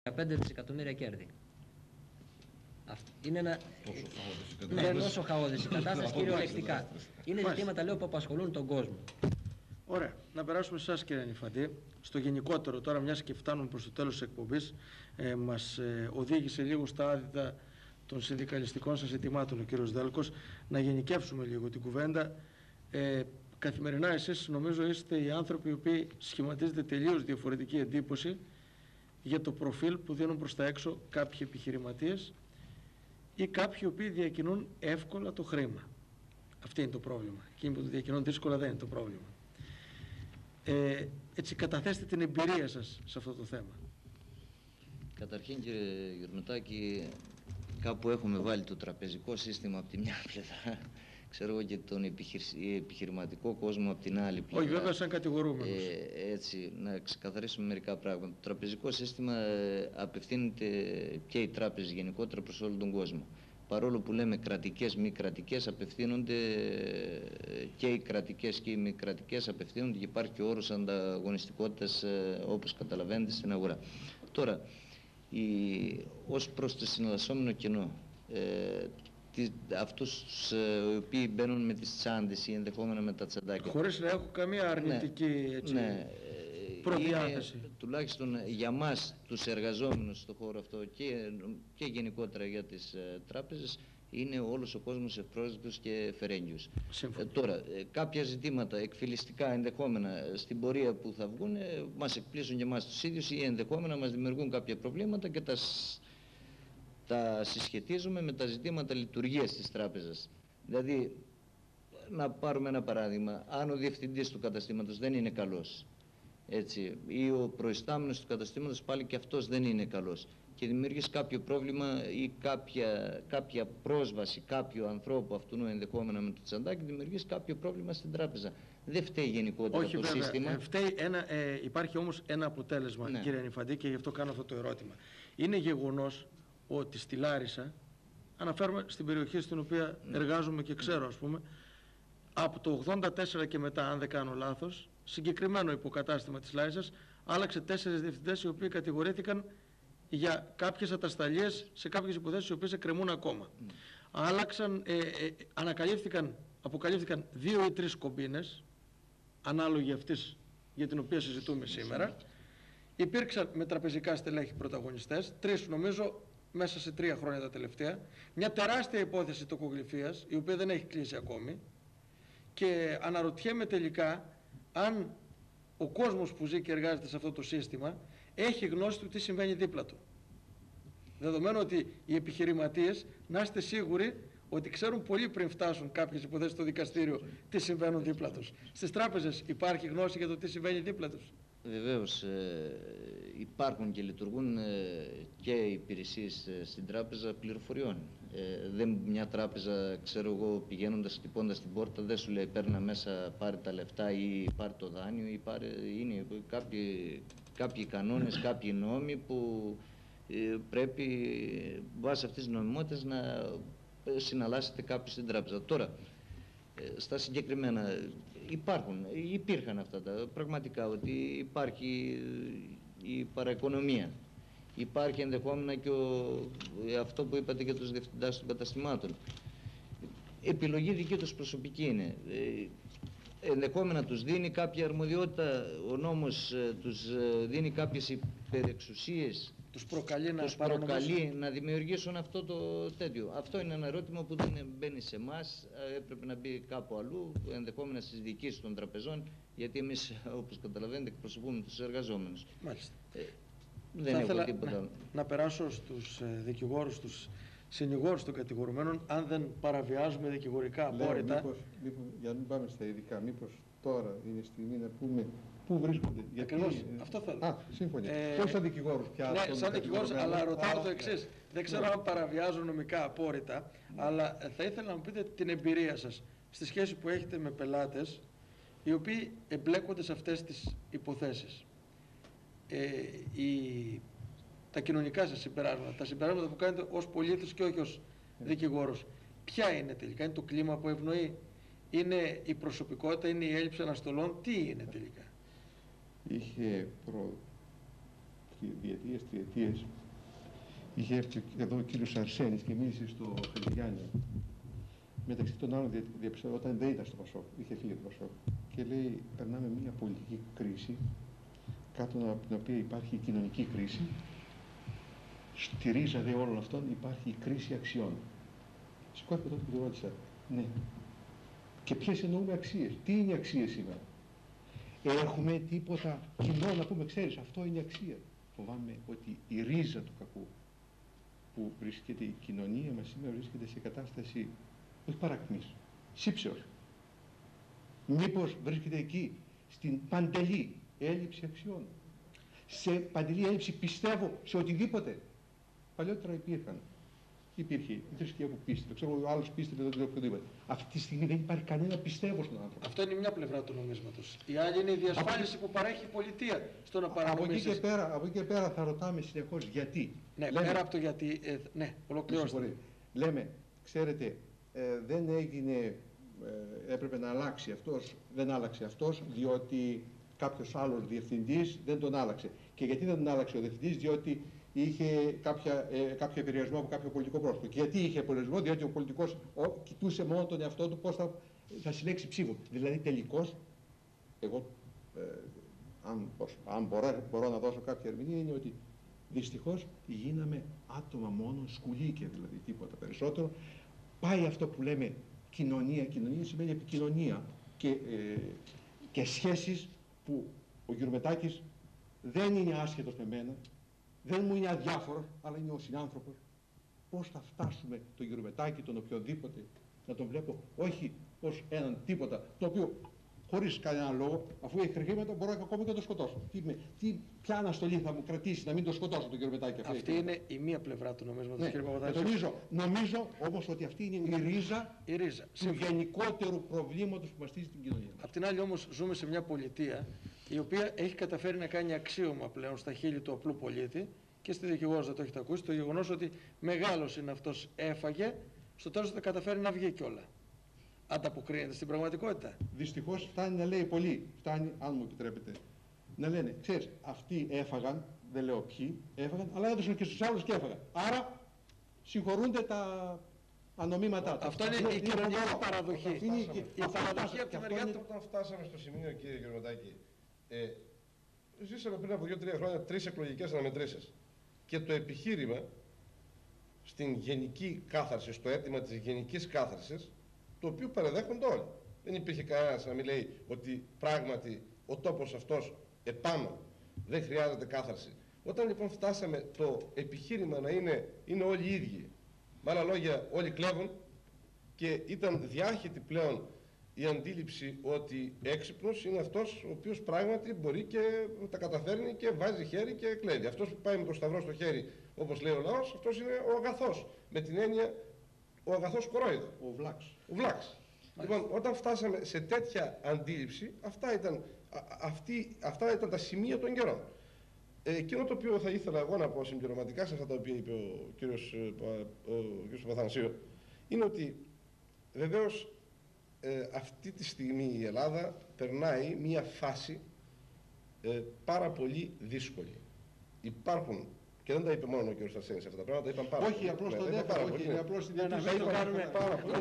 15 δισεκατομμύρια κέρδη. Είναι ένα... Δεν είναι όσο χαόδης η κατάσταση κυριολεκτικά. Είναι ζητήματα, λέω, που απασχολούν τον κόσμο. Ωραία. Να περάσουμε σε εσάς, κύριε Νηφαντή. Στο γενικότερο τώρα, μιας και φτάνουμε προς το τέλος της εκπομπής, μας οδήγησε λίγο στα άδυτα των συνδικαλιστικών σας ζητημάτων ο κύριος Δέλκος, να γενικεύσουμε λίγο την κουβέντα. Καθημερινά εσείς νομίζω είστε οι άνθρωποι οι οποίοι σχηματίζετε τελείως διαφορετική εντύπωση για το προφίλ που δίνουν προς τα έξω κάποιοι επιχειρηματίες ή κάποιοι οι οποίοι διακινούν εύκολα το χρήμα. Αυτό είναι το πρόβλημα. Εκείνοι που το διακινούν δύσκολα δεν είναι το πρόβλημα. Έτσι, καταθέστε την εμπειρία σας σε αυτό το θέμα. Καταρχήν, κύριε Γερμετάκη, κάπου έχουμε βάλει το τραπεζικό σύστημα από τη μια πλευρά, ξέρω εγώ, και τον επιχειρηματικό κόσμο από την άλλη πλευρά. Όχι, βέβαια, σαν κατηγορούμενος. Έτσι, να ξεκαθαρίσουμε μερικά πράγματα. Το τραπεζικό σύστημα απευθύνεται και οι τράπεζες γενικότερα προς όλο τον κόσμο. Παρόλο που λέμε κρατικές, μη κρατικές, απευθύνονται και οι κρατικές και οι μη κρατικές, απευθύνονται και υπάρχει και ο όρος ανταγωνιστικότητας, όπως καταλαβαίνετε, στην αγορά. Τώρα, ως προς το συναλλασσόμενο κενό, αυτούς οι οποίοι μπαίνουν με τις τσάντες ή ενδεχόμενα με τα τσαντάκια, χωρίς να έχω καμία αρνητική προδιάθεση. Είναι, τουλάχιστον για μας τους εργαζόμενους στον χώρο αυτό και γενικότερα για τις τράπεζες, είναι όλος ο κόσμος ευπρόσδεκτος και φερέγγιος. Τώρα, κάποια ζητήματα εκφυλιστικά ενδεχόμενα στην πορεία που θα βγουν μας εκπλήσουν και εμάς τους ίδιους ή ενδεχόμενα μας δημιουργούν κάποια προβλήματα και τα συσχετίζουμε με τα ζητήματα λειτουργίας της τράπεζας. Δηλαδή, να πάρουμε ένα παράδειγμα, αν ο διευθυντής του καταστήματος δεν είναι καλός, έτσι, ή ο προϊστάμενος του καταστήματος πάλι και αυτός δεν είναι καλός και δημιουργείς κάποιο πρόβλημα ή κάποια πρόσβαση κάποιου ανθρώπου αυτού ενδεχόμενα με το τσαντάκι, δημιουργείς κάποιο πρόβλημα στην τράπεζα. Δεν φταίει γενικότερα το σύστημα. Υπάρχει όμως ένα αποτέλεσμα, ναι, κύριε Νηφαντή, και γι' αυτό κάνω αυτό το ερώτημα. Είναι γεγονός ότι στη Λάρισα, αναφέρομαι στην περιοχή στην οποία εργάζομαι και ξέρω, ας πούμε, από το 84 και μετά, αν δεν κάνω λάθος, συγκεκριμένο υποκατάστημα της Λάρισας άλλαξε 4 διευθυντές οι οποίοι κατηγορήθηκαν για κάποιες ατασταλίες σε κάποιες υποθέσεις οι οποίες εκκρεμούν ακόμα. Άλλαξαν, αποκαλύφθηκαν 2 ή 3 κομπίνες, ανάλογη αυτής για την οποία συζητούμε σήμερα. Υπήρξαν με τραπεζικά στελέχη πρωταγωνιστές, 3 νομίζω μέσα σε 3 χρόνια τα τελευταία. Μια τεράστια υπόθεση τοκογλυφίας, η οποία δεν έχει κλείσει ακόμη. Και αναρωτιέμαι τελικά αν ο κόσμος που ζει και εργάζεται σε αυτό το σύστημα έχει γνώση του τι συμβαίνει δίπλα του. Δεδομένου ότι οι επιχειρηματίες, να είστε σίγουροι ότι ξέρουν πολύ πριν φτάσουν κάποιες υποθέσεις στο δικαστήριο τι συμβαίνουν δίπλα τους. Στις τράπεζες υπάρχει γνώση για το τι συμβαίνει δίπλα τους? Βεβαίως, υπάρχουν και λειτουργούν και υπηρεσίες στην τράπεζα πληροφοριών. Μια τράπεζα, ξέρω εγώ, πηγαίνοντας, χτυπώντας την πόρτα, δεν σου λέει παίρνα μέσα, πάρε τα λεφτά ή πάρε το δάνειο ή είναι κάποιοι κανόνες, κάποιοι νόμοι που πρέπει βάσει αυτής της νομιμότητας να συναλλάσσεται κάποιος στην τράπεζα. Τώρα, στα συγκεκριμένα υπήρχαν αυτά τα πραγματικά, ότι υπάρχει η παραοικονομία, υπάρχει ενδεχόμενα και αυτό που είπατε για τους διευθυντάς των καταστημάτων. Επιλογή δική τους προσωπική είναι. Ενδεχόμενα τους δίνει κάποια αρμοδιότητα, ο νόμος τους δίνει κάποιες υπερεξουσίες, τους προκαλεί να δημιουργήσουν αυτό το τέτοιο. Αυτό είναι ένα ερώτημα που δεν μπαίνει σε εμάς, έπρεπε να μπει κάπου αλλού, ενδεχόμενα στις διοικήσεις των τραπεζών, γιατί εμείς, όπως καταλαβαίνετε, εκπροσωπούμε τους εργαζόμενους. Μάλιστα. Δεν έχω τίποτα άλλο. Να περάσω στους δικηγόρους, στους συνηγόρους των κατηγορουμένων, αν δεν παραβιάζουμε δικηγορικά απόρριτα. Μήπως, για να μην πάμε στα ειδικά, μήπως τώρα είναι η στιγμή να πούμε πού βρίσκονται. Ακριβώς, αυτό θέλω. Σύμφωνα. Όχι σαν δικηγόρους πια. Ναι, σαν δικηγόρους, αλλά ρωτάω το εξής. Δεν ξέρω αν παραβιάζω νομικά απόρριτα, αλλά θα ήθελα να μου πείτε την εμπειρία σας στη σχέση που έχετε με πελάτες οι οποίοι εμπλέκονται σε αυτές τις υποθέσεις. Τα κοινωνικά σας συμπεράσματα, τα συμπεράσματα που κάνετε ως πολίτης και όχι ως δικηγόρος, ποια είναι τελικά? Είναι το κλίμα που ευνοεί? Είναι η προσωπικότητα? Είναι η έλλειψη αναστολών? Τι είναι τελικά? διετίες, τριετίες. Είχε έρθει εδώ ο κύριος Αρσένης και μίλησε στο Χαλιγιάννη. Μεταξύ των άλλων διαπιστώθηκε όταν δεν ήταν στο Πασόκ, είχε φύγει το Πασόκ. Και λέει, περνάμε μια πολιτική κρίση, κάτω από την οποία υπάρχει η κοινωνική κρίση. Στη ρίζα δε όλων αυτών υπάρχει η κρίση αξιών. Σηκώθηκε τότε και το ρώτησα, ναι. Και ποιες εννοούμε αξίες, τι είναι αξίες σήμερα. Έχουμε τίποτα κοινό να πούμε, ξέρεις, αυτό είναι αξία. Φοβάμαι ότι η ρίζα του κακού που βρίσκεται η κοινωνία μας σήμερα βρίσκεται σε κατάσταση όχι παρακμής, σύψεως. Μήπως βρίσκεται εκεί στην παντελή έλλειψη αξιών, σε παντελή έλλειψη πιστεύω σε οτιδήποτε. Παλιότερα υπήρχε η θρησκεία που πίστευε, ξέρω ο άλλος πίστευε, δεν ξέρω οποιοδήποτε. Αυτή τη στιγμή δεν υπάρχει κανένα πιστεύω στον άνθρωπο. Αυτό είναι μια πλευρά του νομίσματος. Η άλλη είναι η διασφάλιση που παρέχει η πολιτεία στο να παρανομήσεις. Από εκεί και πέρα θα ρωτάμε συνεχώς γιατί. Ναι, λέμε, πέρα από το γιατί, ναι, ολοκληρώστε. Λέμε, ξέρετε, δεν έγινε, έπρεπε να αλλάξει αυτός, δεν άλλαξε αυτός, διότι κάποιος άλλος διευθυντής δεν τον άλλαξε. Και γιατί δεν τον άλλαξε ο διευθυντής, διότι είχε κάποιο επηρεασμό από κάποιο πολιτικό πρόσωπο. Και γιατί είχε επηρεασμό, διότι ο πολιτικός κοιτούσε μόνο τον εαυτό του πώς θα συλλέξει ψήφο. Δηλαδή τελικώς, εγώ, αν μπορώ να δώσω κάποια ερμηνεία, είναι ότι δυστυχώς γίναμε άτομα μόνο, σκουλίκια δηλαδή, τίποτα περισσότερο. Πάει αυτό που λέμε κοινωνία. Κοινωνία σημαίνει επικοινωνία και σχέσεις που ο Γιουρμετάκης δεν είναι άσχετος με μένα, δεν μου είναι αδιάφορος, αλλά είναι ο συνάνθρωπος. Πώς θα φτάσουμε τον Γιουρμετάκη, τον οποιοδήποτε, να τον βλέπω όχι ως έναν τίποτα, το οποίο χωρίς κανένα λόγο, αφού έχει χρήματα, μπορώ ακόμα και να το σκοτώσω. Ποια αναστολή θα μου κρατήσει να μην το σκοτώσω τον Γιουρμετάκη. Αυτή είναι η μία πλευρά του νομίσματος, κύριε Παπαδάκη. Νομίζω όμως ότι αυτή είναι η ρίζα του γενικότερου προβλήματος που μαστίζει την κοινωνία. Απ' την άλλη όμως ζούμε σε μια πολιτεία η οποία έχει καταφέρει να κάνει αξίωμα πλέον στα χείλη του απλού πολίτη και στη δικηγόρος δεν το έχετε ακούσει, το γεγονός ότι μεγάλος είναι αυτός, έφαγε, στο τέλος θα καταφέρει να βγει κιόλα. Ανταποκρίνεται στην πραγματικότητα. Δυστυχώς φτάνει να λέει πολύ, φτάνει, αν μου επιτρέπετε, να λένε, ξέρεις, αυτοί έφαγαν, δεν λέω ποιοι, έφαγαν, αλλά έδωσαν και στους άλλους και έφαγαν. Άρα συγχωρούνται τα ανομήματά τους. Αυτό είναι η κοινωνική παραδοχή. Η παραδοχή από τη μεριά του. Όταν φτάσαμε στο σημείο, κύριε Γιουρμετάκη, ζήσαμε πριν από 2-3 χρόνια 3 εκλογικές αναμετρήσεις. Και το επιχείρημα στην γενική κάθαρση, στο αίτημα της γενικής κάθαρσης, το οποίο παραδέχονται όλοι. Δεν υπήρχε κανένας να μην λέει ότι πράγματι ο τόπος αυτός επάνω δεν χρειάζεται κάθαρση. Όταν λοιπόν φτάσαμε το επιχείρημα να είναι όλοι οι ίδιοι, με άλλα λόγια όλοι κλέβουν, και ήταν διάχυτη πλέον η αντίληψη ότι έξυπνος είναι αυτός ο οποίος πράγματι μπορεί και τα καταφέρνει και βάζει χέρι και κλέβει. Αυτός που πάει με το σταυρό στο χέρι, όπως λέει ο λαός, αυτός είναι ο αγαθός. Με την έννοια ο αγαθός κορόιδο. Ο βλάξ. Λοιπόν, όταν φτάσαμε σε τέτοια αντίληψη, αυτά ήταν τα σημεία των καιρών. Εκείνο το οποίο θα ήθελα εγώ να πω συμπληρωματικά σε αυτά τα οποία είπε ο κύριος Παπαθανασίου, είναι ότι βεβαίως αυτή τη στιγμή η Ελλάδα περνάει μία φάση πάρα πολύ δύσκολη. Υπάρχουν, και δεν τα είπε μόνο ο κ. Αρσένης αυτά τα πράγματα, τα είπαν πάρα πολύ. Όχι, απλώς το δέχομαι, όχι, απλώς την πάρα πολύ.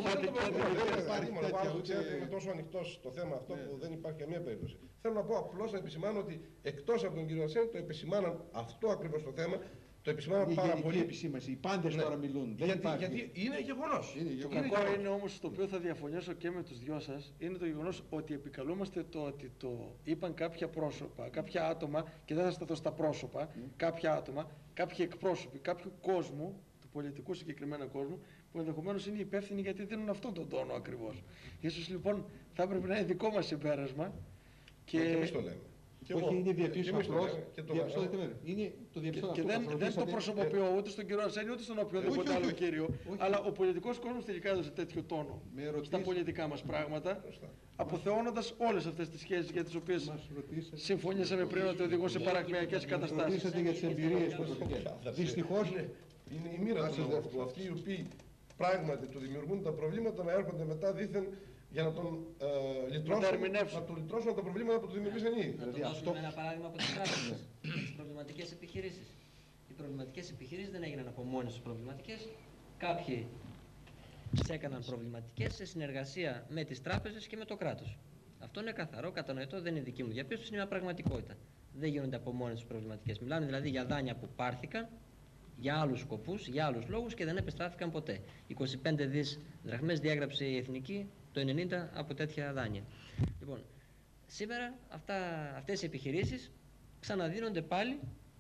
Είναι τόσο ανοιχτός το θέμα αυτό που δεν υπάρχει καμία περίπτωση. Θέλω να πω απλώς να επισημάνω ότι εκτός από τον κ. Αρσένη το επισημάναν αυτό ακριβώς το θέμα. Το επισημάναν πάρα πολύ. Επισήμαση. Οι πάντες τώρα μιλούν. Γιατί είναι γεγονός. Το κακό είναι όμως, το οποίο θα διαφωνήσω και με τους δυο σας, είναι το γεγονός ότι επικαλούμαστε το ότι το είπαν κάποια πρόσωπα, κάποια άτομα, και δεν θα σταθώ στα πρόσωπα, κάποια άτομα, κάποιοι εκπρόσωποι κάποιου κόσμου, του πολιτικού συγκεκριμένα κόσμου, που ενδεχομένως είναι υπεύθυνοι γιατί δίνουν αυτόν τον τόνο ακριβώς. Ίσως λοιπόν θα έπρεπε να είναι δικό μας συμπέρασμα. Και εμείς το λέμε. Όχι, είναι διαπίστωση απλώς. Είναι το διαπίστωση. Και δεν το προσωποποιώ ούτε στον κύριο Αρσένη ούτε στον οποιοδήποτε άλλο κύριο. Αλλά ο πολιτικός κόσμος τελικά έδωσε τέτοιο τόνο στα πολιτικά μας πράγματα, αποθεώνοντας όλες αυτές τις σχέσεις για τις οποίες συμφωνήσαμε πριν ότι οδηγούν σε παρακμιακές καταστάσεις. Ρωτήσατε για τις εμπειρίες προσωπικές. Δυστυχώς είναι η μοίρα του αυτοί οι οποίοι πράγματι του δημιουργούν τα προβλήματα να έρχονται μετά δήθεν για να τον λυτρώσουν τα προβλήματα που του δημιουργήσαν οι ίδιοι. Να το δώσουμε ένα παράδειγμα από τις τράπεζες, τις προβληματικές επιχειρήσεις. Οι προβληματικές επιχειρήσεις δεν έγιναν από μόνες τους προβληματικές. Κάποιοι τις έκαναν προβληματικές σε συνεργασία με τις τράπεζες και με το κράτος. Αυτό είναι καθαρό, κατανοητό, δεν είναι δική μου διαπίστωση, είναι μια πραγματικότητα. Δεν γίνονται από μόνες τους προβληματικές. Μιλάμε δηλαδή για δάνεια που πάρθηκαν για άλλους σκοπούς, για άλλους λόγους και δεν επιστράφηκαν ποτέ. 25 δις δραχμές διάγραψε η Εθνική το 90 από τέτοια δάνεια. Λοιπόν, σήμερα αυτές οι επιχειρήσεις ξαναδίνονται πάλι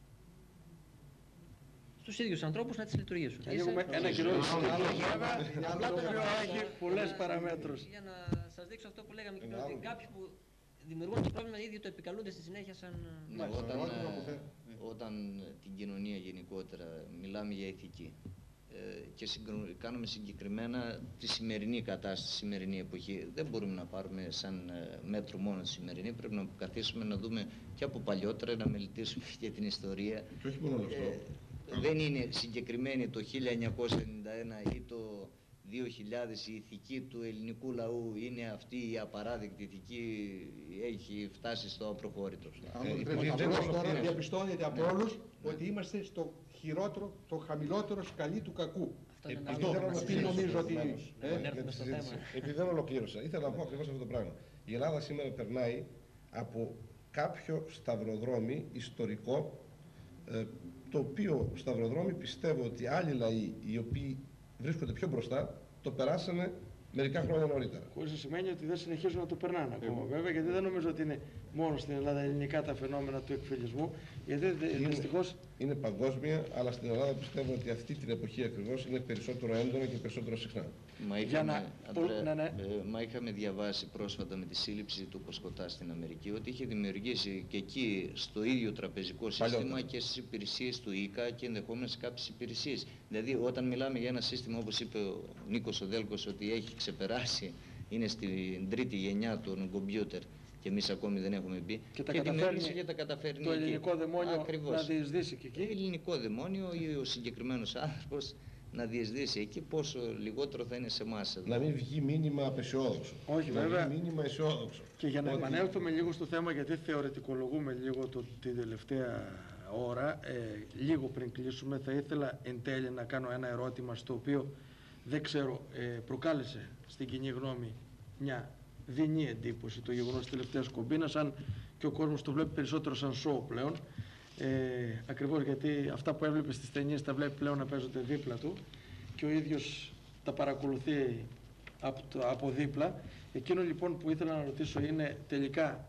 στους ίδιους ανθρώπους να τις λειτουργήσουν. Έχουμε ένα κοινό σύστημα, το οποίο έχει πολλές παραμέτρους. Για να σας δείξω αυτό που λέγαμε και πριν, ότι κάποιοι που δημιουργούν το πρόβλημα οι ίδιοι το επικαλούνται στη συνέχεια σαν... Όταν την κοινωνία γενικότερα μιλάμε για ηθική και κάνουμε συγκεκριμένα τη σημερινή κατάσταση, τη σημερινή εποχή, δεν μπορούμε να πάρουμε σαν μέτρο μόνο τη σημερινή, πρέπει να καθίσουμε να δούμε και από παλιότερα, να μελετήσουμε και την ιστορία. Και όχι μόνο αυτό. Δεν είναι συγκεκριμένη το 1991 ή το 2000 η ηθική του ελληνικού λαού, είναι αυτή η απαράδεκτη ηθική, έχει φτάσει στο απροχώρητο. Τώρα διαπιστώνεται από όλους ότι είμαστε στο χειρότερο, το χαμηλότερο σκαλί του κακού. Επειδή δεν ολοκλήρωσα, ήθελα να πω ακριβώς αυτό το πράγμα. Η Ελλάδα σήμερα περνάει από κάποιο σταυροδρόμι ιστορικό, το οποίο σταυροδρόμι πιστεύω ότι άλλοι λαοί οι οποίοι βρίσκονται πιο μπροστά το περάσανε μερικά χρόνια νωρίτερα. Χωρίς να σημαίνει ότι δεν συνεχίζουν να το περνάνε ακόμα, βέβαια, γιατί δεν νομίζω ότι είναι μόνο στην Ελλάδα ελληνικά τα φαινόμενα του εκφυλισμού, γιατί δυστυχώς είναι παγκόσμια, αλλά στην Ελλάδα πιστεύω ότι αυτή την εποχή ακριβώς είναι περισσότερο έντονα και περισσότερο συχνά. Μα είχαμε διαβάσει πρόσφατα με τη σύλληψη του Κοσκοτά στην Αμερική ότι είχε δημιουργήσει και εκεί στο ίδιο τραπεζικό σύστημα και στις υπηρεσίες του ΙΚΑ και ενδεχόμενα σε κάποιες υπηρεσίες. Δηλαδή, όταν μιλάμε για ένα σύστημα, όπως είπε ο Νίκος ο Δέλκος, ότι έχει ξεπεράσει, είναι στην τρίτη γενιά των κομπιούτερ και εμείς ακόμη δεν έχουμε μπει, και τα καταφέρνει το ελληνικό δαιμόνιο να διεισδύσει και εκεί. Το ελληνικό δαιμόνιο ή ο συγκεκριμένος άνθρωπος να διεισδύσει εκεί, πόσο λιγότερο θα είναι σε εμάς. Να μην βγει μήνυμα απεσιόδοξο. Όχι, βέβαια. Βγει μήνυμα αισιόδοξο. Και για να επανέλθουμε λίγο στο θέμα, γιατί θεωρητικολογούμε λίγο την τελευταία ώρα, λίγο πριν κλείσουμε, θα ήθελα εν τέλει να κάνω ένα ερώτημα στο οποίο δεν ξέρω, προκάλεσε στην κοινή γνώμη μια δεινή εντύπωση το γεγονός της τελευταίας κομπίνας, αν και ο κόσμος το βλέπει περισσότερο σαν σοου πλέον, ακριβώς γιατί αυτά που έβλεπε στις ταινίες τα βλέπει πλέον να παίζονται δίπλα του και ο ίδιος τα παρακολουθεί από δίπλα. Εκείνο λοιπόν που ήθελα να ρωτήσω είναι τελικά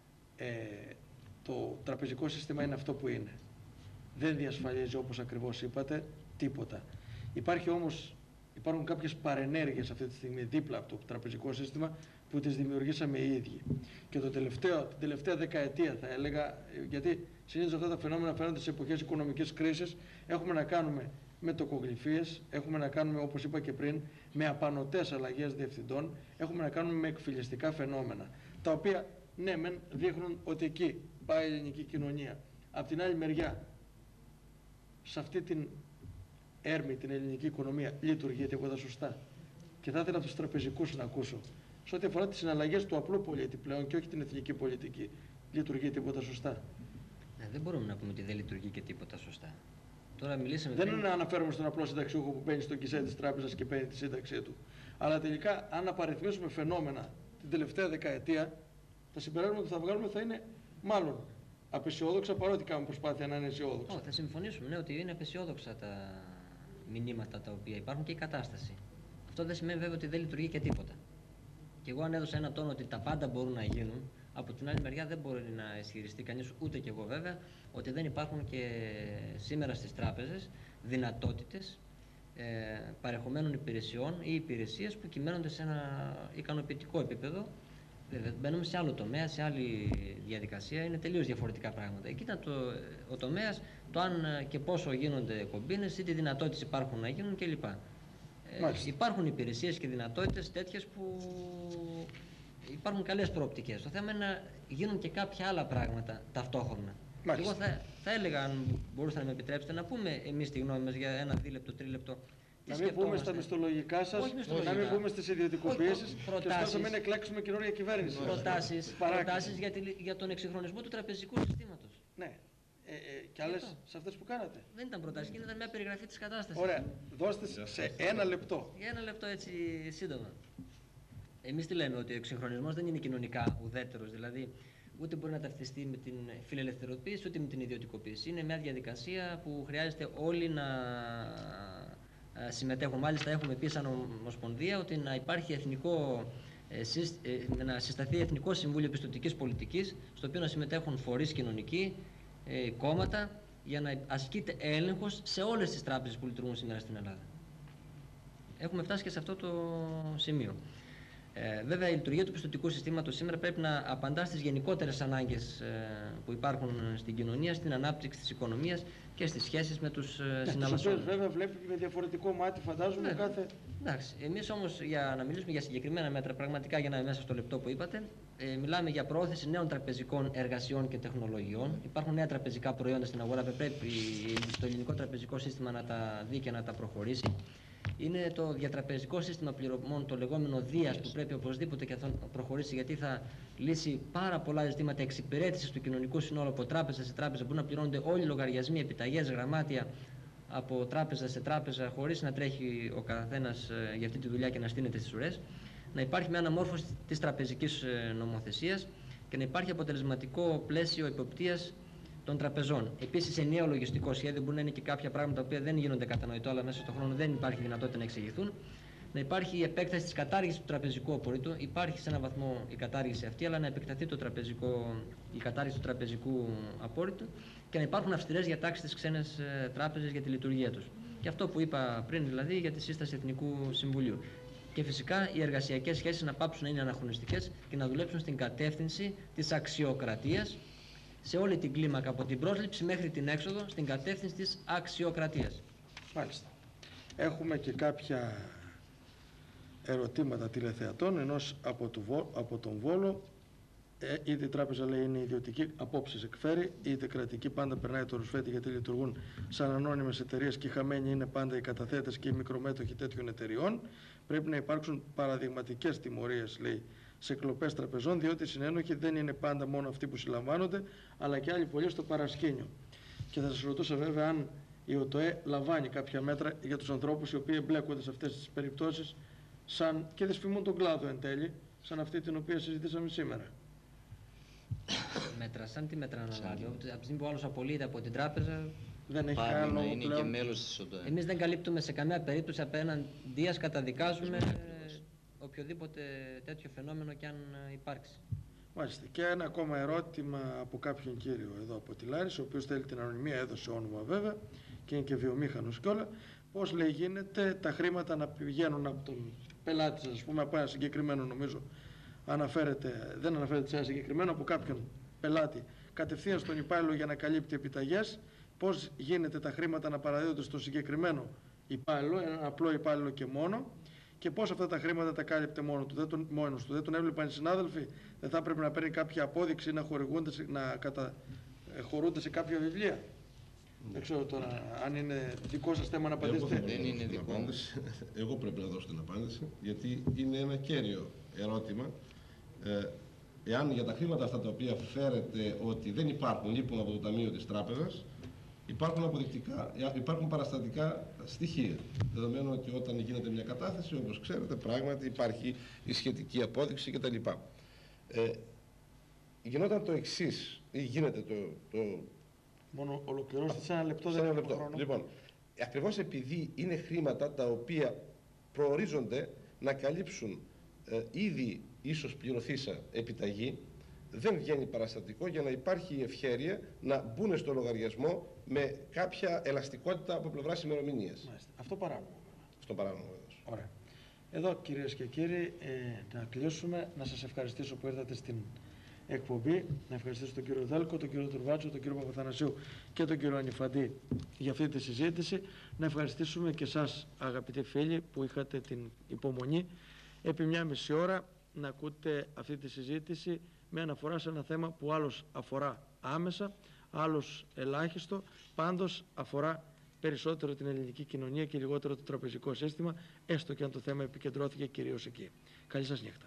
το τραπεζικό σύστημα είναι αυτό που είναι. Δεν διασφαλίζει, όπως ακριβώς είπατε, τίποτα. Υπάρχουν κάποιες παρενέργειες αυτή τη στιγμή δίπλα από το τραπεζικό σύστημα που τις δημιουργήσαμε οι ίδιοι. Και την τελευταία δεκαετία θα έλεγα, γιατί συνήθως αυτά τα φαινόμενα φαίνονται σε εποχές οικονομικής κρίσης, έχουμε να κάνουμε με τοκογλυφίες, έχουμε να κάνουμε, όπως είπα και πριν, με απανωτές αλλαγές διευθυντών, έχουμε να κάνουμε με εκφυλιστικά φαινόμενα, τα οποία ναι μεν δείχνουν ότι εκεί πάει η ελληνική κοινωνία. Απ' την άλλη μεριά, σε αυτή την έρμη, την ελληνική οικονομία, λειτουργεί τίποτα σωστά. Και θα ήθελα από τους τραπεζικούς να ακούσω, σε ό,τι αφορά τις συναλλαγές του απλού πολίτη πλέον και όχι την εθνική πολιτική, λειτουργεί τίποτα σωστά. Δεν μπορούμε να πούμε ότι δεν λειτουργεί και τίποτα σωστά. Τώρα μιλήσαμε δεν είναι να αναφέρουμε στον απλό συνταξιούχο που μπαίνει στο κισέ της τράπεζας και παίρνει τη σύνταξή του. Αλλά τελικά, αν απαριθμίσουμε φαινόμενα την τελευταία δεκαετία, τα συμπεράσματα που θα βγάλουμε θα είναι μάλλον απεσιόδοξα, παρότι κάνουμε προσπάθεια να είναι αισιόδοξα. Θα συμφωνήσουμε, ναι, ότι είναι απεσιόδοξα τα μηνύματα τα οποία υπάρχουν και η κατάσταση. Αυτό δεν σημαίνει βέβαια ότι δεν λειτουργεί και τίποτα. Και εγώ αν έδωσα ένα τόνο ότι τα πάντα μπορούν να γίνουν, από την άλλη μεριά δεν μπορεί να ισχυριστεί κανείς, ούτε και εγώ βέβαια, ότι δεν υπάρχουν και σήμερα στις τράπεζες δυνατότητες παρεχομένων υπηρεσιών ή υπηρεσίες που κυμαίνονται σε ένα ικανοποιητικό επίπεδο. Βέβαια, μπαίνουμε σε άλλο τομέα, σε άλλη διαδικασία, είναι τελείως διαφορετικά πράγματα. Εκεί ήταν ο τομέας, το αν και πόσο γίνονται κομπίνες ή τι δυνατότητες υπάρχουν να γίνουν κλπ. Υπάρχουν υπηρεσίες και δυνατότητες τέτοιες που υπάρχουν καλές προοπτικές. Το θέμα είναι να γίνουν και κάποια άλλα πράγματα ταυτόχρονα. Εγώ θα έλεγα, αν μπορούσατε να με επιτρέψετε, να πούμε εμείς τη γνώμη μας για ένα δίλεπτο, τρίλεπτο, Να μην πούμε στα μισθολογικά σας, να μην πούμε στις ιδιωτικοποιήσεις και ωστόσο μην εκλέξουμε καινούργια κυβέρνηση. Προτάσεις για τον εξυγχρονισμό του τραπεζικού συστήματος. Ναι. Και άλλες σε αυτές που κάνατε. Δεν ήταν προτάσεις, ήταν μια περιγραφή της κατάστασης. Ωραία. Δώστε σε 1 λεπτό. Για 1 λεπτό έτσι σύντομα. Εμείς τι λέμε, ότι ο εξυγχρονισμός δεν είναι κοινωνικά ουδέτερος, δηλαδή ούτε μπορεί να ταυτιστεί με την φιλελευθερωποίηση ούτε με την ιδιωτικοποίηση. Είναι μια διαδικασία που χρειάζεται όλοι να συμμετέχουν. Μάλιστα, έχουμε πει σαν Ομοσπονδία ότι να υπάρχει να συσταθεί Εθνικό Συμβούλιο Πιστωτικής Πολιτικής, στο οποίο να συμμετέχουν φορείς κοινωνικοί, κόμματα, για να ασκείται έλεγχος σε όλες τις τράπεζες που λειτουργούν σήμερα στην Ελλάδα. Έχουμε φτάσει και σε αυτό το σημείο. Βέβαια, η λειτουργία του πιστωτικού συστήματος σήμερα πρέπει να απαντά στις γενικότερες ανάγκες που υπάρχουν στην κοινωνία, στην ανάπτυξη της οικονομίας και στις σχέσεις με τους συναλλασσόμενους. Βέβαια, βλέπει με διαφορετικό μάτι, φαντάζομαι, κάθε. Εντάξει. Εμείς όμως, για να μιλήσουμε για συγκεκριμένα μέτρα, πραγματικά για να είμαι μέσα στο λεπτό που είπατε, μιλάμε για προώθηση νέων τραπεζικών εργασιών και τεχνολογιών. Υπάρχουν νέα τραπεζικά προϊόντα στην αγορά που πρέπει το ελληνικό τραπεζικό σύστημα να τα δει και να τα προχωρήσει. Είναι το διατραπεζικό σύστημα πληρωμών, το λεγόμενο ΔΙΑΣ, που πρέπει οπωσδήποτε και θα προχωρήσει, γιατί θα λύσει πάρα πολλά ζητήματα εξυπηρέτησης του κοινωνικού συνόλου από τράπεζα σε τράπεζα. Μπορούν να πληρώνονται όλοι οι λογαριασμοί, επιταγές, γραμμάτια από τράπεζα σε τράπεζα, χωρίς να τρέχει ο καθένας για αυτή τη δουλειά και να στείνεται στις ουρές. Να υπάρχει μια αναμόρφωση της τραπεζικής νομοθεσίας και να υπάρχει αποτελεσματικό πλαίσιο εποπτείας των τραπεζών. Επίσης, ενιαίο λογιστικό σχέδιο, μπορεί να είναι και κάποια πράγματα που δεν γίνονται κατανοητό, αλλά μέσα στον χρόνο δεν υπάρχει δυνατότητα να εξηγηθούν. Να υπάρχει η επέκταση της κατάργησης του τραπεζικού απορρίτου. Υπάρχει σε έναν βαθμό η κατάργηση αυτή, αλλά να επεκταθεί η κατάργηση του τραπεζικού απόρριτου και να υπάρχουν αυστηρές διατάξεις στις ξένες τράπεζες για τη λειτουργία τους. Και αυτό που είπα πριν, δηλαδή, για τη σύσταση Εθνικού Συμβουλίου. Και φυσικά οι εργασιακές σχέσεις να πάψουν να είναι αναχρονιστικές και να δουλέψουν στην κατεύθυνση της αξιοκρατίας, σε όλη την κλίμακα, από την πρόσληψη μέχρι την έξοδο, στην κατεύθυνση της αξιοκρατίας. Μάλιστα. Έχουμε και κάποια ερωτήματα τηλεθεατών, ενός από τον Βόλο. Είτε η τράπεζα, λέει, είναι ιδιωτική, απόψεις εκφέρει, είτε κρατική, πάντα περνάει το ρουσφέτη, γιατί λειτουργούν σαν ανώνυμες εταιρείες και οι χαμένοι είναι πάντα οι καταθέτες και οι μικρομέτοχοι τέτοιων εταιριών. Πρέπει να υπάρξουν παραδειγματικές τιμωρίες, λέει, σε κλοπές τραπεζών, διότι οι συνένοχοι δεν είναι πάντα μόνο αυτοί που συλλαμβάνονται, αλλά και άλλοι πολλοί στο παρασκήνιο. Και θα σας ρωτούσα βέβαια αν η ΟΤΟΕ λαμβάνει κάποια μέτρα για τους ανθρώπους οι οποίοι εμπλέκονται σε αυτές τις περιπτώσεις και δεσφημούν τον κλάδο εν τέλει, σαν αυτή την οποία συζητήσαμε σήμερα. Μέτρα, σαν τι μέτρα να λάβει? Από τη στιγμή που ο άλλος απολύεται από την τράπεζα, δεν έχει κανένα λόγο είναι πλέον. Και μέλος της ΟΤΟΕ. Εμείς δεν καλύπτουμε σε καμία περίπτωση απέναντίας, καταδικάζουμε οποιοδήποτε τέτοιο φαινόμενο και αν υπάρξει. Μάλιστα. Και ένα ακόμα ερώτημα από κάποιον κύριο εδώ από τη Λάρισα, ο οποίος θέλει την ανωνυμία, έδωσε όνομα βέβαια και είναι και βιομήχανος κιόλα. Πώς, λέει, γίνεται τα χρήματα να πηγαίνουν από τον πελάτη σας, ας πούμε, από ένα συγκεκριμένο, νομίζω δεν αναφέρεται σε ένα συγκεκριμένο, από κάποιον πελάτη κατευθείαν στον υπάλληλο για να καλύπτει επιταγές. Πώς γίνεται τα χρήματα να παραδίδονται στο συγκεκριμένο υπάλληλο, έναν απλό υπάλληλο και μόνο, και πώς αυτά τα χρήματα τα κάλυπτε μόνος του. Δεν τον έβλεπαν οι συνάδελφοι, δεν θα πρέπει να παίρνει κάποια απόδειξη, να χορούνται σε κάποια βιβλία? Δεν ξέρω τώρα αν είναι δικό σας θέμα να απαντήσετε. Δεν είναι δικό μου. Εγώ πρέπει να δώσω την απάντηση, γιατί είναι ένα κέριο ερώτημα. Εάν για τα χρήματα αυτά τα οποία φέρετε ότι δεν υπάρχουν, λείπουν από το Ταμείο της Τράπεζας, υπάρχουν παραστατικά στοιχεία. Δεδομένου ότι όταν γίνεται μια κατάθεση, όπως ξέρετε, πράγματι υπάρχει η σχετική απόδειξη κτλ. Γινόταν το εξής, ή γίνεται το... Μόνο ολοκληρώστε σε ένα λεπτό, δεν έχουμε χρόνο. Λοιπόν, ακριβώς επειδή είναι χρήματα τα οποία προορίζονται να καλύψουν ήδη ίσως πληρωθήσα επιταγή, δεν βγαίνει παραστατικό για να υπάρχει η ευχέρεια να μπουν στο λογαριασμό με κάποια ελαστικότητα από πλευράς ημερομηνίας. Αυτό παράνομο. Αυτό παράνομο, βέβαια. Ωραία. Εδώ, κυρίες και κύριοι, να κλείσουμε. Να σας ευχαριστήσω που ήρθατε στην εκπομπή. Να ευχαριστήσω τον κύριο Δέλκο, τον κύριο Τουρβάτσο, τον κύριο Παπαθανασίου και τον κύριο Ανιφαντή για αυτή τη συζήτηση. Να ευχαριστήσουμε και εσάς, αγαπητοί φίλοι, που είχατε την υπομονή επί 1,5 ώρα να ακούτε αυτή τη συζήτηση με αναφορά σε ένα θέμα που άλλος αφορά άμεσα, άλλος ελάχιστο, πάντως αφορά περισσότερο την ελληνική κοινωνία και λιγότερο το τραπεζικό σύστημα, έστω και αν το θέμα επικεντρώθηκε κυρίως εκεί. Καλή σας νύχτα.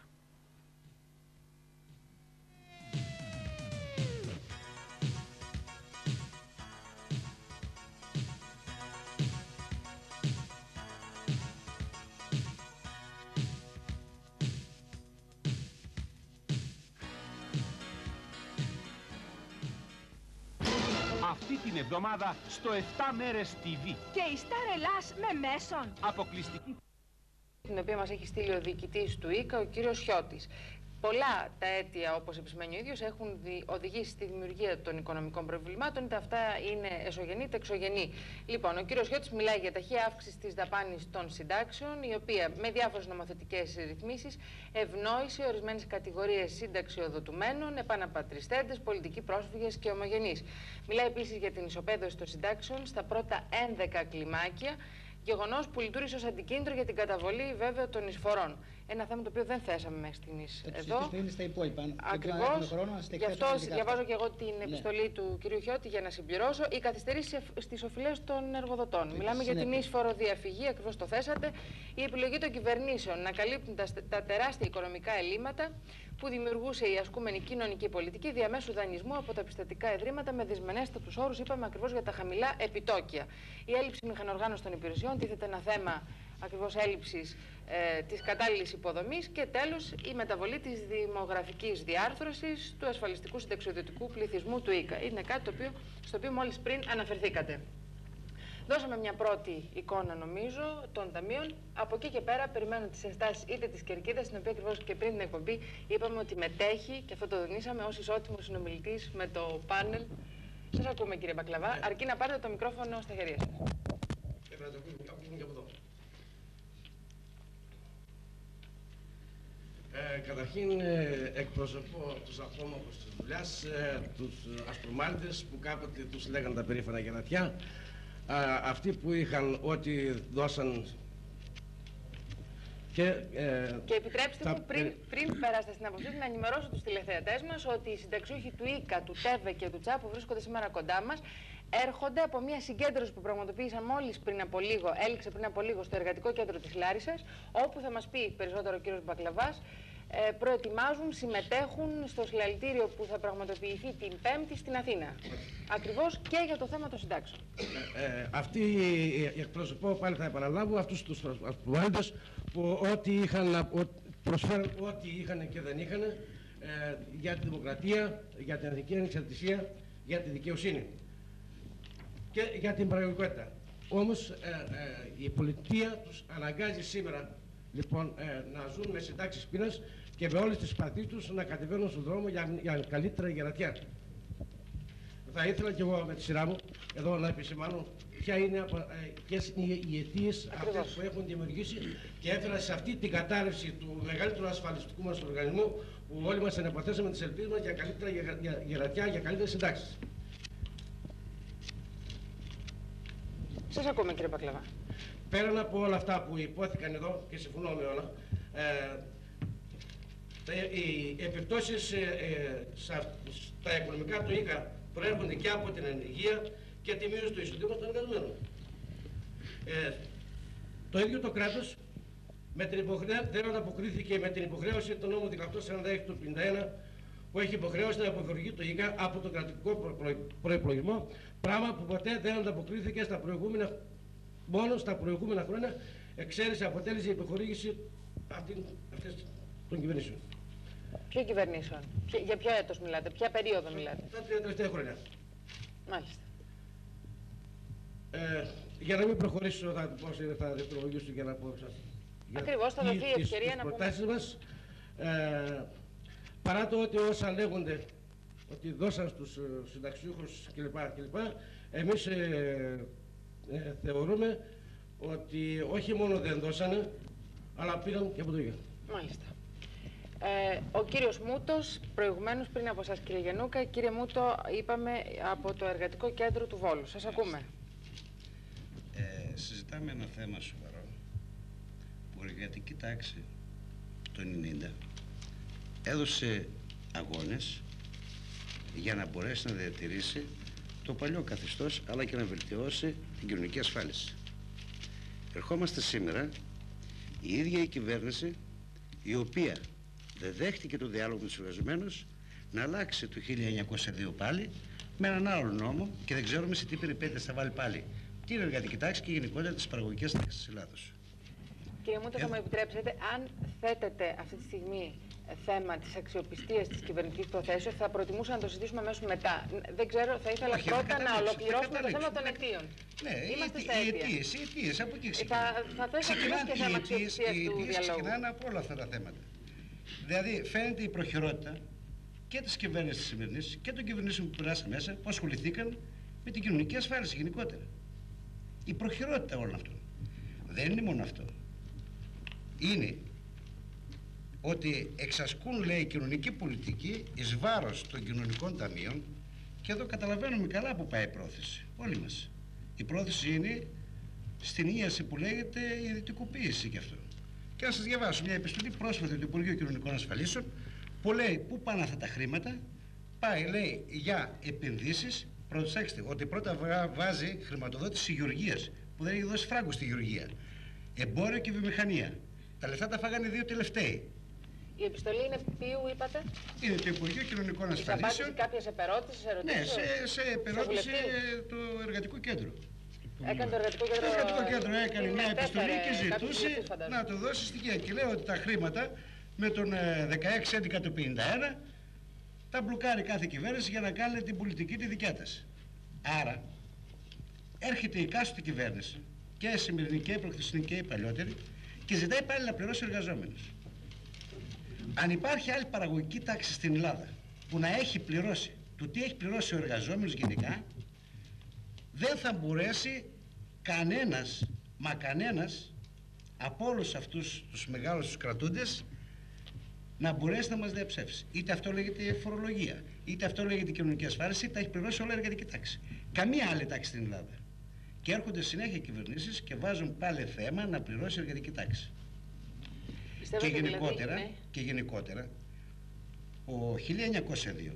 Αυτή την εβδομάδα στο 7 μέρες TV. Και η Star Ελλάς με μέσον. Αποκλειστική. Την οποία μας έχει στείλει ο διοικητής του ΙΚΑ, ο κύριος Χιώτης. Πολλά τα αίτια, όπως επισημαίνει ο ίδιος, έχουν οδηγήσει στη δημιουργία των οικονομικών προβλημάτων, είτε αυτά είναι εσωγενή είτε εξωγενή. Λοιπόν, ο κύριος Χιώτης μιλάει για ταχεία αύξηση της δαπάνης των συντάξεων, η οποία με διάφορες νομοθετικές ρυθμίσεις ευνόησε ορισμένες κατηγορίες συνταξιοδοτουμένων, επαναπατριστέντες, πολιτικοί πρόσφυγες και ομογενείς. Μιλάει επίσης για την ισοπαίδωση των συντάξεων στα πρώτα 11 κλιμάκια. Γεγονός που λειτουργήσε ως αντικίνητρο για την καταβολή βέβαια των εισφορών. Ένα θέμα το οποίο δεν θέσαμε μέχρι στιγμής εδώ. Στα υπόλοιπα. Ακριβώς. Γι' αυτό διαβάζω και εγώ την επιστολή του κ. Χιώτη για να συμπληρώσω. Οι καθυστερήσεις στις οφειλές των εργοδοτών. Μιλάμε για την εισφορο διαφυγή, ακριβώς το θέσατε. Η επιλογή των κυβερνήσεων να καλύπτουν τα τεράστια οικονομικά ελλείμματα που δημιουργούσε η ασκούμενη κοινωνική πολιτική διαμέσου δανεισμού από τα πιστωτικά ιδρύματα με δυσμενέστατους όρους, είπαμε ακριβώς για τα χαμηλά επιτόκια. Η έλλειψη μηχανοργάνωσης των υπηρεσιών τίθεται ένα θέμα ακριβώς έλλειψης της κατάλληλης υποδομής και τέλος η μεταβολή της δημογραφικής διάρθρωσης του ασφαλιστικού συνταξιοδοτικού πληθυσμού του ΙΚΑ. Είναι κάτι στο οποίο μόλις πριν αναφερθήκατε. Δώσαμε μια πρώτη εικόνα, νομίζω, των ταμείων. Από εκεί και πέρα περιμένω τις ενστάσεις είτε της Κερκίδας, στην οποία ακριβώς και πριν την εκπομπή είπαμε ότι μετέχει, και αυτό το δονήσαμε, ως ισότιμος συνομιλητής με το πάνελ. Σας ακούμε, κύριε Μπακλαβά, αρκεί να πάρετε το μικρόφωνο στα χέρια σας. Καταρχήν εκπροσωπώ τους ατόμους της δουλειάς, τους αστρομάλτες που κάποτε τους λέγανε τα περήφανα γερατιά, αυτοί που είχαν ό,τι δώσαν και επιτρέψτε μου πριν περάσετε στην αποστολή να ενημερώσω τους τηλεθεατές μας ότι οι συνταξιούχοι του ΙΚΑ, του ΤΕΒΕ και του ΤΣΑ που βρίσκονται σήμερα κοντά μας έρχονται από μια συγκέντρωση που πραγματοποίησαν μόλις πριν από λίγο, έληξε πριν από λίγο στο Εργατικό Κέντρο της Λάρισσας, όπου θα μας πει περισσότερο ο κύριος Μπακλαβάς, προετοιμάζουν, συμμετέχουν στο συλλαλητήριο που θα πραγματοποιηθεί την Πέμπτη στην Αθήνα. Ακριβώς και για το θέμα των συντάξεων. Αυτοί οι εκπροσωπώ, πάλι θα επαναλάβω, αυτούς τους αστρομάλτες που προσφέρουν ό,τι είχαν και δεν είχαν για τη δημοκρατία, για την εθνική ανεξαρτησία, για τη δικαιοσύνη και για την πραγματικότητα. Όμως η πολιτεία τους αναγκάζει σήμερα λοιπόν να ζουν με συντάξεις πείνας και με όλες τις παθήσεις τους να κατεβαίνουν στον δρόμο για καλύτερα γερατιά. Θα ήθελα και εγώ με τη σειρά μου εδώ να επισημάνω ποιες είναι οι αιτίες αυτές που έχουν δημιουργήσει και έφερα σε αυτή την κατάρρευση του μεγαλύτερου ασφαλιστικού μας οργανισμού που όλοι μας ανεποθέσαμε τις ελπίδες μας για καλύτερα γερατιά, για καλύτερες συντάξεις. Σας ακούμε, κύριε Μπακλαβά. Πέραν από όλα αυτά που υπόθηκαν εδώ και συμφωνώ με όλα, οι επιπτώσεις στα οικονομικά του ΙΚΑ προέρχονται και από την ανεργία και τη μείωση του εισοδήματος των εργαζομένων. Το ίδιο το κράτος δεν ανταποκρίθηκε με την υποχρέωση του νόμου 1846 του 1951 που έχει υποχρέωση να αποχωρεί το ΙΚΑ από τον κρατικό προϋπολογισμό, πράγμα που ποτέ δεν ανταποκρίθηκε μόνο στα προηγούμενα χρόνια, εξαίρεση αποτέλεσε η υποχωρήγηση αυτής των κυβερνήσεων. Ποιο κυβερνήσεων, για ποιο έτος μιλάτε, ποια περίοδο μιλάτε? Τα 3 τελευταία χρόνια. Μάλιστα. Για να μην προχωρήσω θα δευτερολογήσω για να πω ακριβώς, θα δοθεί η ευκαιρία να πούμε. Μας, παρά το ότι όσα λέγονται ότι δώσαν στους συνταξιούχους κλπ. Εμείς θεωρούμε ότι όχι μόνο δεν δώσανε, αλλά πήραν και από το ίδιο. Μάλιστα. Ο κύριος Μούτος, προηγουμένως πριν από σας κύριε Γεννούκα, κύριε Μούτο, είπαμε από το Εργατικό Κέντρο του Βόλου. Σας ακούμε. Συζητάμε ένα θέμα σοβαρό που η εργατική τάξη το 90 έδωσε αγώνες για να μπορέσει να διατηρήσει το παλιό καθεστώς, αλλά και να βελτιώσει την κοινωνική ασφάλιση. Ερχόμαστε σήμερα η ίδια η κυβέρνηση, η οποία δεν δέχτηκε το διάλογο με τους εργαζομένους, να αλλάξει το 1902 πάλι με έναν άλλο νόμο και δεν ξέρουμε σε τι περιπέτειες θα βάλει πάλι την εργατική τάξη και γενικότερα τις παραγωγικές τάξεις της Ελλάδος. Κύριε Μούτα, θα μου επιτρέψετε, αν θέτετε αυτή τη στιγμή θέμα της αξιοπιστίας της κυβερνητικής προθέσεως, θα προτιμούσα να το συζητήσουμε αμέσως μετά. Δεν ξέρω, θα ήθελα πρώτα να ολοκληρώσουμε το θέμα των αιτίων. Ναι, είμαστε στα αίτια. Οι αιτίες, από εκεί ξεκινάνε. Θα θέσω και θέμα αξιοπιστίας του διαλόγου. Οι αιτίες ξεκινάνε από όλα αυτά τα θέματα. Δηλαδή, φαίνεται η προχειρότητα και της κυβέρνησης της σημερινής και των κυβερνήσεων που περάσαν μέσα, που ασχοληθήκαν με την κοινωνική ασφάλιση γενικότερα. Η προχειρότητα όλων αυτών. Δεν είναι μόνο αυτό. Είναι ότι εξασκούν, λέει, κοινωνική πολιτική εις βάρος των κοινωνικών ταμείων, και εδώ καταλαβαίνουμε καλά που πάει η πρόθεση, όλοι μας. Η πρόθεση είναι στην ίαση που λέγεται η ιδιωτικοποίηση και αυτό. Και να σας διαβάσω μια επιστολή πρόσφατα του Υπουργείου Κοινωνικών Ασφαλίσεων που λέει πού πάνε αυτά τα χρήματα. Πάει, λέει, για επενδύσεις. Προσέξτε ότι πρώτα βάζει χρηματοδότηση γεωργίας, που δεν έχει δώσει φράγκο στη γεωργία. Εμπόριο και βιομηχανία. Τα λεφτά τα φάγανε δύο τελευταίοι. Η επιστολή είναι ποιου, είπατε? Είναι το Υπουργείο Κοινωνικών Ασφαλίσεων. Απάντηση κάποιες επερώτησεις, ερωτήσεις? Ναι, σε επερώτηση του Εργατικού Κέντρου. Έκανε το Εργατικό Κέντρο. Το Εργατικό Κέντρο έκανε μια επιστολή και ζητούσε να του δώσει στοιχεία. Και λέει ότι τα χρήματα με τον 16-11 του 51 τα μπλοκάρει κάθε κυβέρνηση για να κάνει την πολιτική τη δικιά της. Άρα έρχεται η κάστοτε κυβέρνηση, και η σημερινή και η προχθεσινή και η παλιότερη, και ζητάει πάλι να πληρώσει εργαζόμενους. Αν υπάρχει άλλη παραγωγική τάξη στην Ελλάδα που να έχει πληρώσει το τι έχει πληρώσει ο εργαζόμενος γενικά, δεν θα μπορέσει κανένας, μα κανένας από όλους αυτούς τους μεγάλους τους κρατούντες να μπορέσει να μας διαψεύσει. Είτε αυτό λέγεται φορολογία, είτε αυτό λέγεται κοινωνική ασφάλιση, είτε έχει πληρώσει όλα η εργατική τάξη. Καμία άλλη τάξη στην Ελλάδα. Και έρχονται συνέχεια κυβερνήσεις και βάζουν πάλι θέμα να πληρώσει η εργατική τάξη. Και γενικότερα, δηλαδή, και γενικότερα, ο 1902,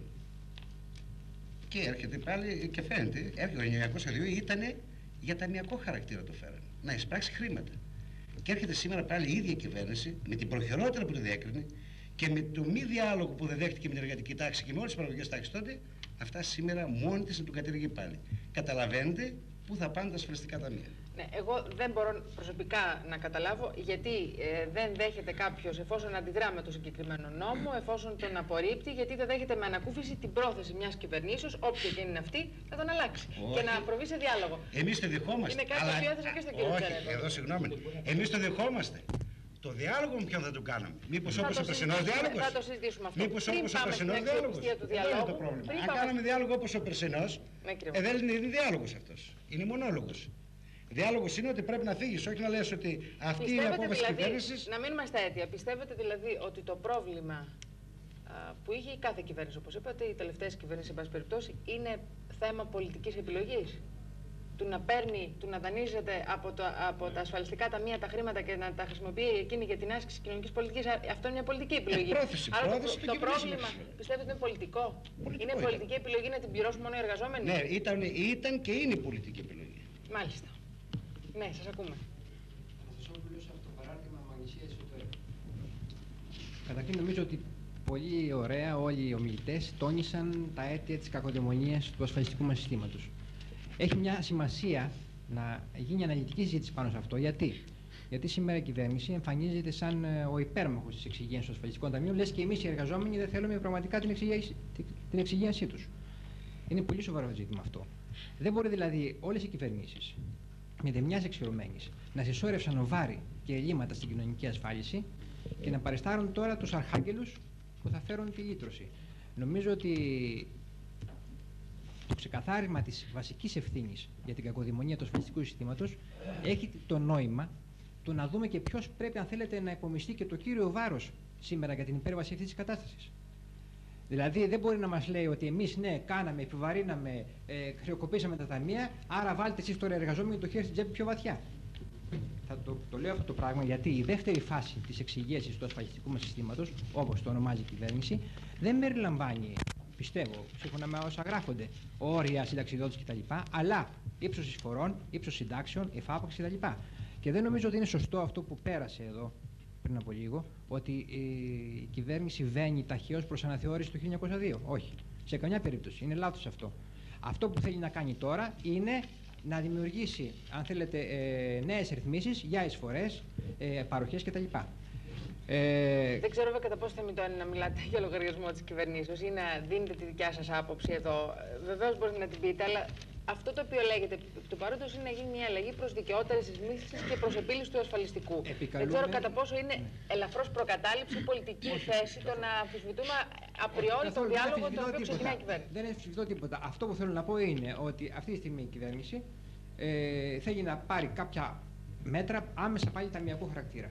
και έρχεται πάλι και φαίνεται, έρχεται ο 1902 ήταν για ταμιακό χαρακτήρα το φέραν, να εισπράξει χρήματα. Και έρχεται σήμερα πάλι η ίδια κυβέρνηση, με την προχειρότητα που το διέκρινε και με το μη διάλογο που δεν δέχτηκε με την εργατική τάξη και με όλες τις παραγωγικές τάξεις τότε, αυτά σήμερα μόνη της να τον κατηργεί πάλι. Καταλαβαίνετε πού θα πάνε τα ασφαλιστικά ταμεία. Ναι, εγώ δεν μπορώ προσωπικά να καταλάβω γιατί δεν δέχεται κάποιος, εφόσον αντιδρά με το συγκεκριμένο νόμο, εφόσον τον απορρίπτει, γιατί δεν δέχεται με ανακούφιση την πρόθεση μιας κυβερνήσεως, όποια και είναι αυτή, να τον αλλάξει. Όχι. Και να προβεί σε διάλογο. Εμείς το δεχόμαστε. Είναι κάτι που έθεσα και στον κύριο Τσαρέλο. Όχι, εδώ συγγνώμη. Εμείς το δεχόμαστε. Το διάλογο με ποιον θα το κάνουμε? Μήπως όπως ο περσινός διάλογος? Θα το συζητήσουμε αυτό. Μήπως όπως ο περσινός διάλογος? Αυτό είναι το πρόβλημα. Αν κάναμε διάλογο όπως ο περσινός, δεν είναι διάλογος αυτός. Είναι μονόλογος. Διάλογος είναι ότι πρέπει να φύγεις, όχι να λες ότι αυτή είναι η απόφαση της κυβέρνησης. Να μείνουμε στα αίτια. Πιστεύετε δηλαδή ότι το πρόβλημα που είχε η κάθε κυβέρνηση, όπως είπατε, οι τελευταίες κυβέρνησεις, εν πάση περιπτώσει, είναι θέμα πολιτικής επιλογής? Του να παίρνει, του να δανείζεται από τα ασφαλιστικά ταμεία τα χρήματα και να τα χρησιμοποιεί εκείνη για την άσκηση κοινωνικής πολιτικής, αυτό είναι μια πολιτική επιλογή. Άρα το πρόβλημα πιστεύετε ότι είναι πολιτικό? Είναι πολιτική επιλογή να την πληρώσουν μόνο οι εργαζόμενοι? Ναι, ήταν και είναι πολιτική επιλογή. Μάλιστα. Ναι, σας ακούμε. Καταρχήν νομίζω ότι πολύ ωραία όλοι οι ομιλητές τόνισαν τα αίτια της κακοδαιμονίας του ασφαλιστικού μας συστήματος. Έχει μια σημασία να γίνει αναλυτική συζήτηση πάνω σε αυτό. Γιατί σήμερα η κυβέρνηση εμφανίζεται σαν ο υπέρμαχος της εξυγίανσης των ασφαλιστικών ταμείων, λες και εμείς οι εργαζόμενοι δεν θέλουμε πραγματικά την εξυγίανσή τους. Είναι πολύ σοβαρό ζήτημα αυτό. Δεν μπορεί δηλαδή όλες οι κυβερνήσεις με δεμιάς εξαιρωμένης να συσσόρευσαν βάρη και ελλείμματα στην κοινωνική ασφάλιση και να παριστάρουν τώρα τους αρχάγγελους που θα φέρουν τη λύτρωση. Νομίζω ότι το ξεκαθάρισμα της βασικής ευθύνης για την κακοδαιμονία του ασφαλιστικού συστήματος έχει το νόημα του να δούμε και ποιος πρέπει, αν θέλετε, να υπομειστεί και το κύριο βάρος σήμερα για την υπέρβαση αυτής της κατάστασης. Δηλαδή δεν μπορεί να μας λέει ότι εμείς ναι, κάναμε, επιβαρύναμε, χρεοκοπήσαμε τα ταμεία, άρα βάλτε εσείς τώρα εργαζόμενοι το χέρι στην τσέπη πιο βαθιά. Το λέω αυτό το πράγμα γιατί η δεύτερη φάση της εξυγίανσης του ασφαλιστικού μας συστήματος, όπως το ονομάζει η κυβέρνηση, δεν περιλαμβάνει πιστεύω, σύμφωνα με όσα γράφονται, όρια συνταξιδότηση κτλ. Αλλά ύψος εισφορών, ύψος συντάξεων, εφάπαξη κτλ. Και δεν νομίζω ότι είναι σωστό αυτό που πέρασε εδώ πριν από λίγο, ότι η κυβέρνηση βαίνει ταχαίως προς αναθεώρηση του 1902. Όχι. Σε καμιά περίπτωση. Είναι λάθος αυτό. Αυτό που θέλει να κάνει τώρα είναι να δημιουργήσει, αν θέλετε, νέες ρυθμίσεις για εισφορές, παροχές κτλ. Δεν ξέρω βέβαια κατά πόσο θεμιτό είναι να μιλάτε για λογαριασμό της κυβερνήσεως ή να δίνετε τη δικιά σας άποψη εδώ. Βεβαίως μπορείτε να την πείτε, αλλά αυτό το οποίο λέγεται του παρόντος είναι να γίνει μια αλλαγή προς δικαιότερες ρυθμίσεις και προς επίλυση του ασφαλιστικού. Δεν ξέρω κατά πόσο είναι ελαφρώς προκατάληψη πολιτική θέση το να αμφισβητούμε απριόρι τον διάλογο τον οποίο ξεκινάει η κυβέρνηση. Δεν αμφισβητώ τίποτα. Αυτό που θέλω να πω είναι ότι αυτή τη στιγμή η κυβέρνηση θέλει να πάρει κάποια μέτρα άμεσα πάλι ταμιακού χαρακτήρα.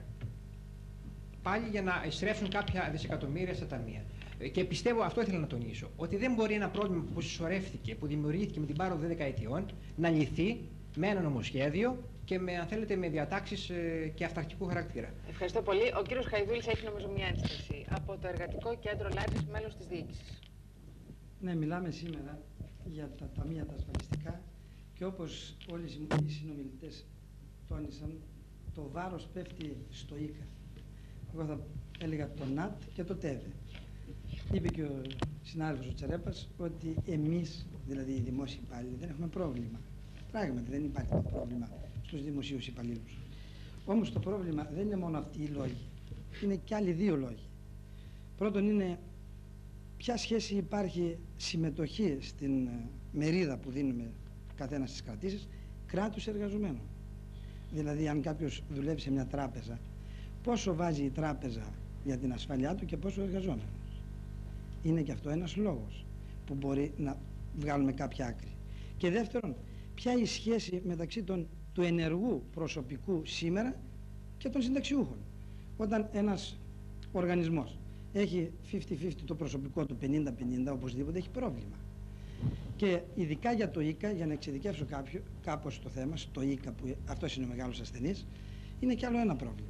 Πάλι για να εισρέψουν κάποια δισεκατομμύρια στα ταμεία. Και πιστεύω, αυτό ήθελα να τονίσω, ότι δεν μπορεί ένα πρόβλημα που συσσωρεύτηκε, που δημιουργήθηκε με την πάροδο 10 ετιών, να λυθεί με ένα νομοσχέδιο και με, αν θέλετε, με διατάξεις και αυταρχικού χαρακτήρα. Ευχαριστώ πολύ. Ο κύριος Χαϊδούλης έχει νομίζω μια ένσταση από το Εργατικό Κέντρο Λάρισας, μέλος της διοίκησης. Ναι, μιλάμε σήμερα για τα ταμεία τα ασφαλιστικά και όπως όλοι οι συνομιλητές τόνισαν, το βάρος πέφτει στο ΙΚΑ. Εγώ θα έλεγα το ΝΑΤ και το ΤΕΒΕ. Είπε και ο συνάδελφος ο Τσαρέπας ότι εμείς, δηλαδή οι δημόσιοι υπάλληλοι, δεν έχουμε πρόβλημα. Πράγματι δεν υπάρχει το πρόβλημα στους δημοσίους υπαλλήλους. Όμως το πρόβλημα δεν είναι μόνο αυτοί οι λόγοι. Είναι και άλλοι δύο λόγοι. Πρώτον είναι ποια σχέση υπάρχει συμμετοχή στην μερίδα που δίνουμε καθένα στις κρατήσεις κράτους εργαζομένων. Δηλαδή αν κάποιος δουλεύει σε μια τράπεζα, πόσο βάζει η τράπεζα για την ασφαλειά του και πόσο ο εργαζόμενος. Είναι και αυτό ένας λόγος που μπορεί να βγάλουμε κάποια άκρη. Και δεύτερον, ποια είναι η σχέση μεταξύ του ενεργού προσωπικού σήμερα και των συνταξιούχων. Όταν ένας οργανισμός έχει 50-50 το προσωπικό του 50-50, οπωσδήποτε έχει πρόβλημα. Και ειδικά για το ΙΚΑ, για να εξειδικεύσω κάπως το θέμα, στο ΙΚΑ που αυτός είναι ο μεγάλος ασθενής, είναι κι άλλο ένα πρόβλημα.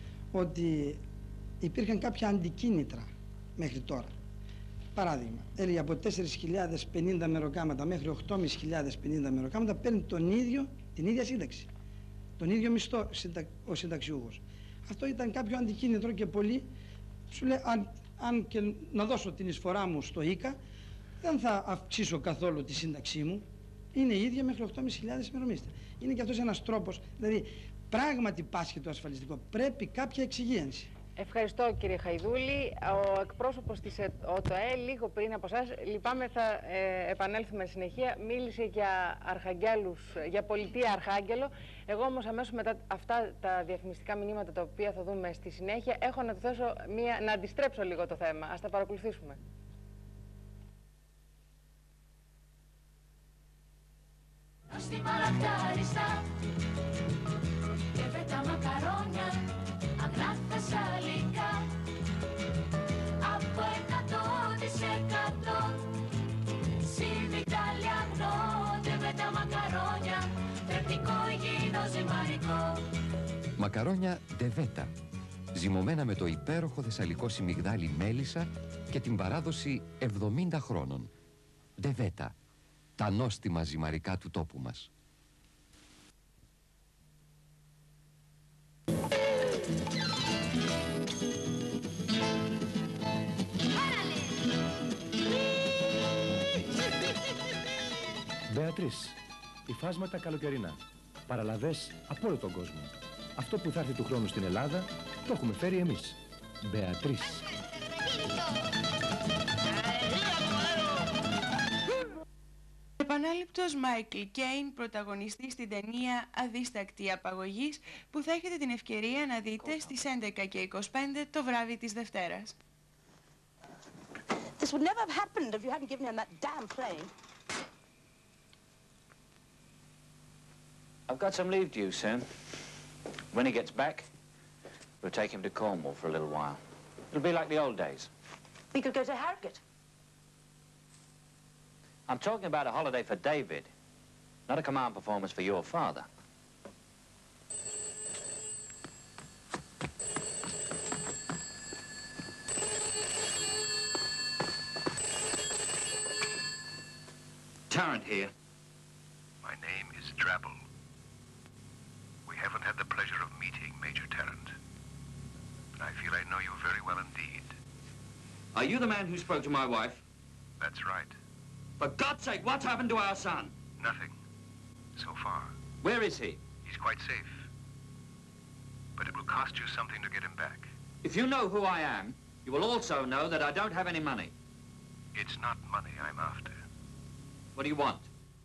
Ότι υπήρχαν κάποια αντικίνητρα μέχρι τώρα. Παράδειγμα, έλεγε από 4.050 μεροκάματα μέχρι 8.550 μεροκάματα παίρνει την ίδια σύνταξη. Τον ίδιο μισθό ο συνταξιούχος. Αυτό ήταν κάποιο αντικίνητρο και πολλοί σου λέει αν και να δώσω την εισφορά μου στο ΙΚΑ δεν θα αυξήσω καθόλου τη σύνταξή μου. Είναι η ίδια μέχρι 8.500 ημερομίσθια. Είναι και αυτός ένας τρόπος, δηλαδή πράγματι πάσχει το ασφαλιστικό. Πρέπει κάποια εξυγίανση. Ευχαριστώ κύριε Χαϊδούλη. Ο εκπρόσωπος της ΟΤΟΕ λίγο πριν από εσάς, λυπάμαι θα επανέλθουμε συνεχεία, μίλησε για αρχαγγέλους, για πολιτεία αρχάγγελο. Εγώ όμως αμέσως μετά αυτά τα διαφημιστικά μηνύματα τα οποία θα δούμε στη συνέχεια έχω να του θέσω να αντιστρέψω λίγο το θέμα. Ας τα παρακολουθήσουμε. Στη μαλακτάριστα και με τα μακαρόνια αγράφα σαλικά από 100% στην Ιταλιανό και με τα μακαρόνια τρεπτικό υγιεινό ζυμαρικό. Μακαρόνια ντεβέτα, ζυμωμένα με το υπέροχο θεσσαλικό σιμιγδάλι μέλισσα και την παράδοση 70 χρόνων. Ντεβέτα, τα νόστιμα ζυμαρικά του τόπου μας. Μπεατρίς, υφάσματα καλοκαιρινά. Παραλαβές από όλο τον κόσμο. Αυτό που θα έρθει του χρόνου στην Ελλάδα, το έχουμε φέρει εμείς. Μπεατρίς. Επανάληπτος Μάικλ Κέιν, πρωταγωνιστής στην ταινία Αδίστακτη Απαγωγής, που θα έχετε την ευκαιρία να δείτε στις 11:25 το βράδυ της Δευτέρας. This would never have happened if you hadn't given him that damn plane. I've got some leave due soon. When he gets back, we'll take him to Cornwall for a little while. It'll be like the old days. We could go to Harrogate. I'm talking about a holiday for David, not a command performance for your father. here? My name is Drabble. We haven't had the pleasure of meeting, Major Tarrant. But I feel I know you very well indeed. Are you the man who spoke to my wife? That's right. For God's sake, what's happened to our son? Nothing. So far. Where is he? He's quite safe. But it will cost you something to get him back. If you know who I am, you will also know that I don't have any money. It's not money I'm after. What do you want?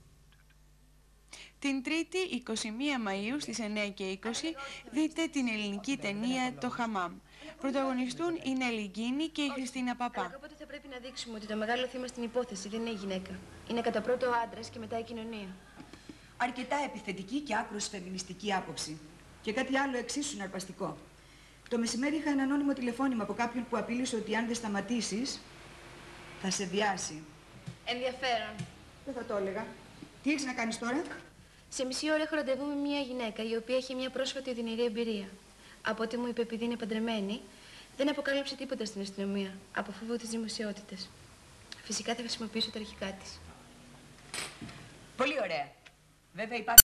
Την Τρίτη, 21 Μαΐου στις 9 και 20, δείτε την ελληνική ταινία «Το Χαμάμ». Πρωταγωνιστούν η Νέλη Γκίνη και η Χριστίνα Παπά. Αλλά κάποτε θα πρέπει να δείξουμε ότι το μεγάλο θύμα στην υπόθεση δεν είναι η γυναίκα. Είναι κατά πρώτο ο άντρας και μετά η κοινωνία. Αρκετά επιθετική και άκρως φεμινιστική άποψη. Και κάτι άλλο εξίσου συναρπαστικό. Το μεσημέρι είχα ένα ανώνυμο τηλεφώνημα από κάποιον που απείλησε ότι αν δεν σταματήσεις, θα σε βιάσει. Ενδιαφέρον. Δεν θα το έλεγα. Τι έχεις να κάνεις τώρα? Σε μισή ώρα έχω ραντεβού με μια γυναίκα η οποία έχει μια πρόσφατη οδυνηρή εμπειρία. Από ό,τι μου είπε, επειδή είναι παντρεμένη, δεν αποκάλυψε τίποτα στην αστυνομία από φόβο της δημοσιότητας. Φυσικά θα χρησιμοποιήσω τα αρχικά της. Πολύ ωραία. Βέβαια υπάρχει